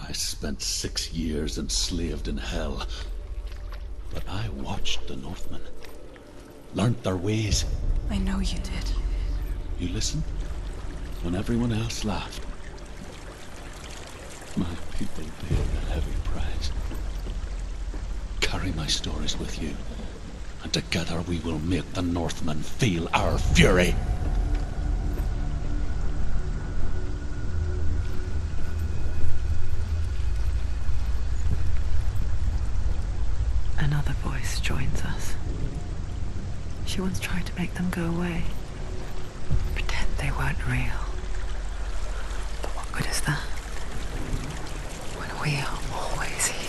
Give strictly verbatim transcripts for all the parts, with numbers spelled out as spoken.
I spent six years enslaved in hell. But I watched the Northmen. Learned their ways. I know you did. You listened when everyone else laughed. My people paid a heavy price. Carry my stories with you, and together we will make the Northmen feel our fury. Another voice joins us. She once tried to make them go away. Pretend they weren't real. But what good is that? When we are always here.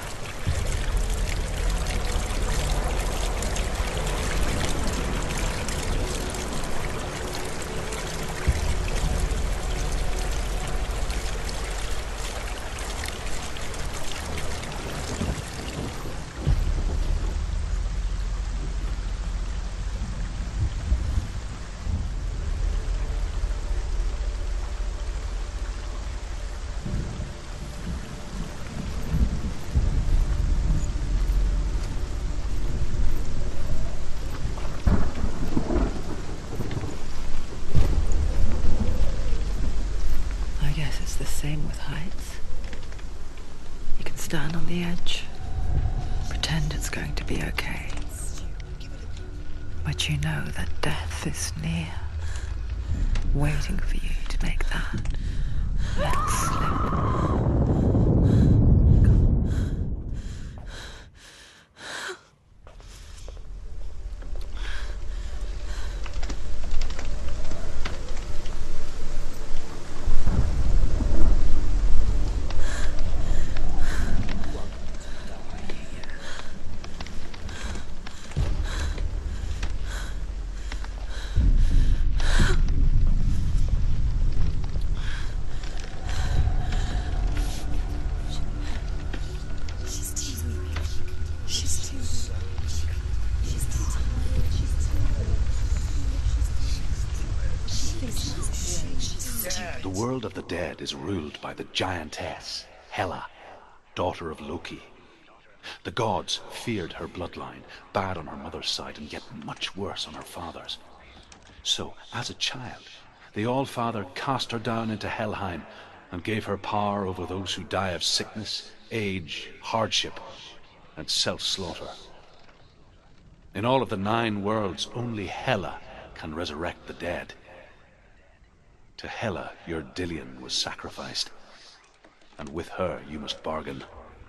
Same with heights. You can stand on the edge, pretend it's going to be okay. But you know that death is near, waiting for you to make that little slip. The world of the dead is ruled by the giantess, Hela, daughter of Loki. The gods feared her bloodline, bad on her mother's side and yet much worse on her father's. So, as a child, the All-Father cast her down into Helheim and gave her power over those who die of sickness, age, hardship, and self-slaughter. In all of the nine worlds, only Hela can resurrect the dead. To Hela, your Dillion was sacrificed, and with her you must bargain.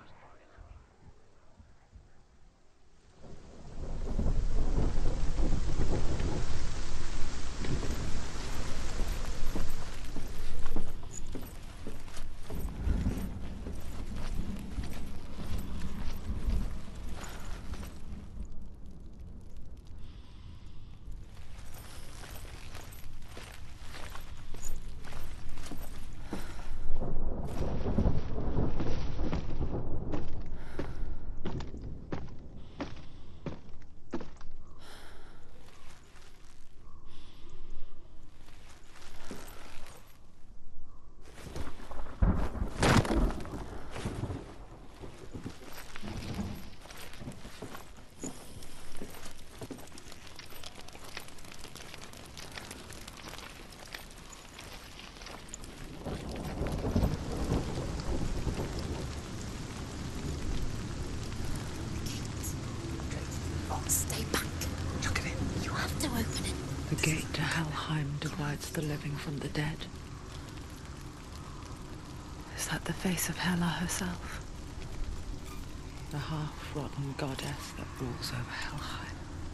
The gate to Helheim divides the living from the dead. Is that the face of Hela herself? The half-rotten goddess that rules over Helheim.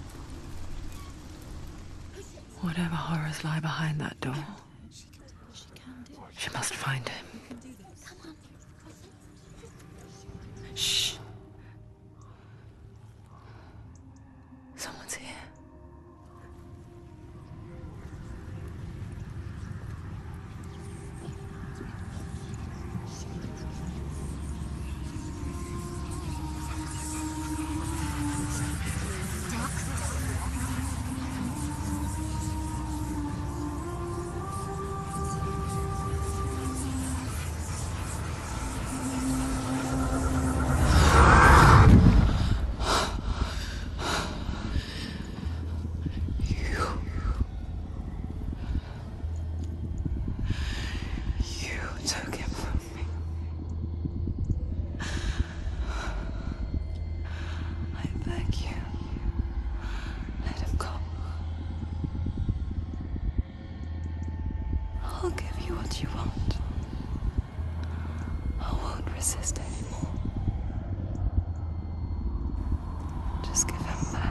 Whatever horrors lie behind that door, she must find him. Shh. Someone's here. can't resist anymore. Just give him back.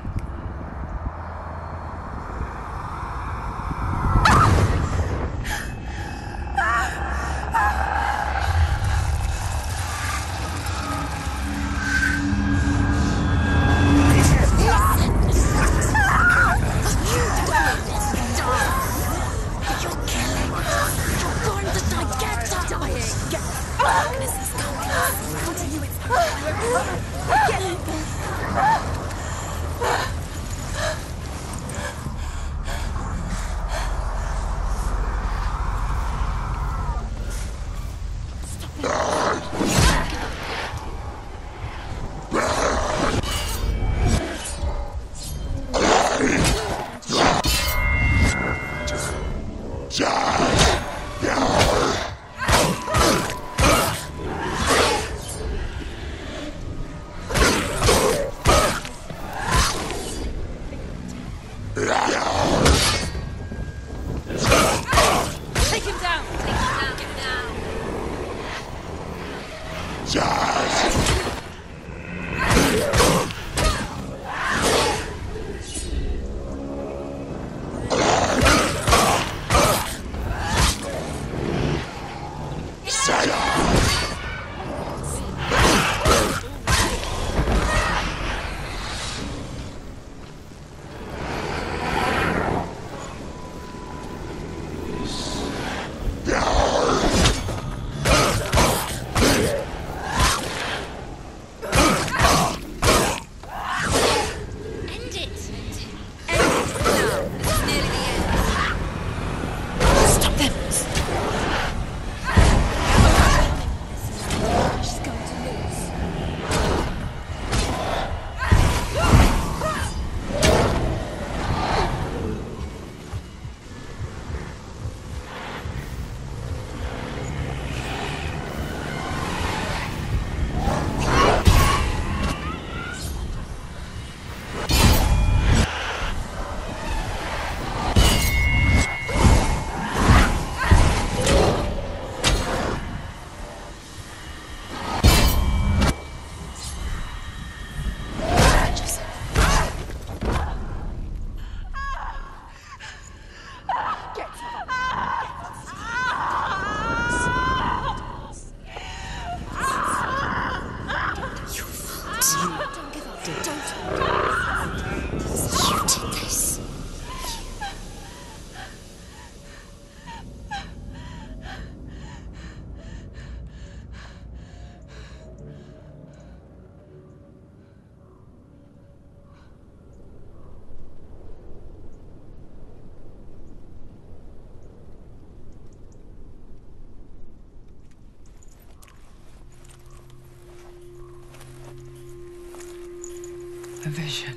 A vision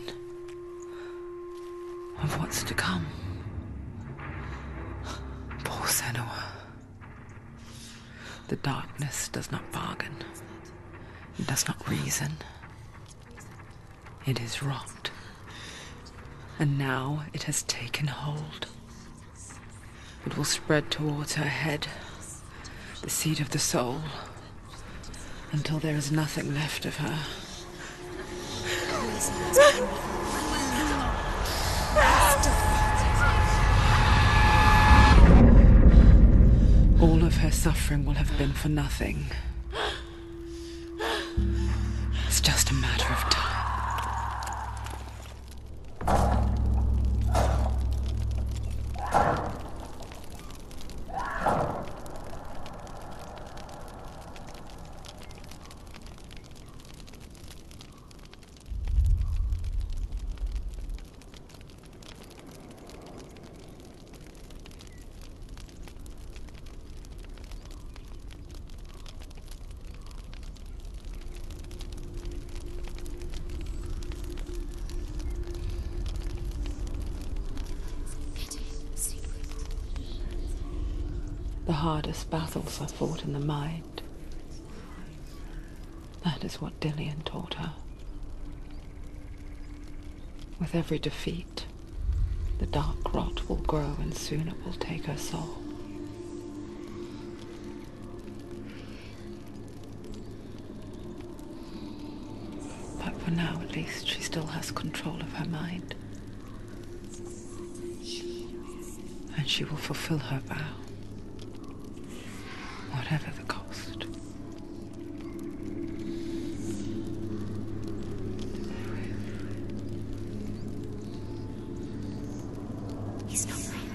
of what's to come. Poor Senua. The darkness does not bargain. It does not reason. It is wrought. And now it has taken hold. It will spread towards her head, the seat of the soul, until there is nothing left of her. All of her suffering will have been for nothing. It's just a matter of time. The hardest battles are fought in the mind. That is what Dillion taught her. With every defeat, the dark rot will grow and soon it will take her soul. For now, at least, she still has control of her mind. And she will fulfill her vow, whatever the cost. He's not right.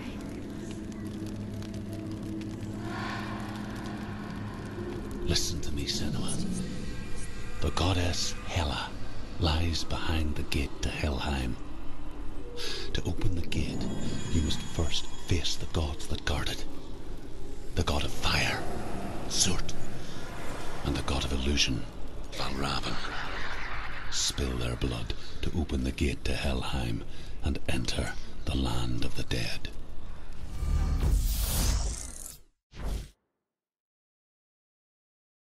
Listen to me, Senua. The goddess Hela lies behind the gate to Helheim. To open the gate, you must first face the gods that guard it. The god of fire, Surt, and the god of illusion, Valravn. Spill their blood to open the gate to Helheim and enter the land of the dead.